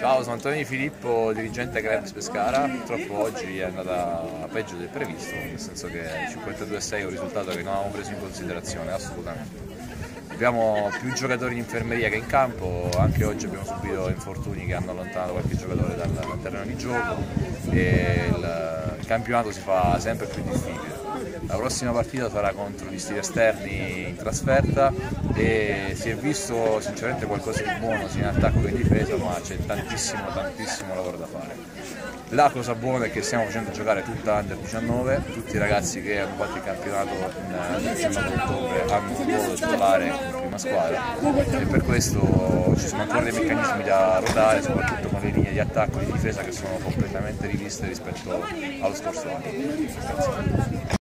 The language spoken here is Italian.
Ciao, sono Antonio Di Filippo, dirigente Club Pescara. Purtroppo oggi è andata peggio del previsto, nel senso che 52-6 è un risultato che non avevamo preso in considerazione assolutamente. Abbiamo più giocatori in infermeria che in campo, anche oggi abbiamo subito infortuni che hanno allontanato qualche giocatore dal terreno di gioco e il campionato si fa sempre più difficile. La prossima partita sarà contro gli stili esterni in trasferta e si è visto sinceramente qualcosa di buono sia in attacco che in difesa, ma c'è tantissimo lavoro da fare. La cosa buona è che stiamo facendo giocare tutta Under 19, tutti i ragazzi che hanno fatto il campionato il 19 ottobre hanno un ruolo titolare in prima squadra e per questo ci sono ancora dei meccanismi da ruotare, soprattutto con le linee di attacco e di difesa che sono completamente riviste rispetto allo scorso anno. Grazie.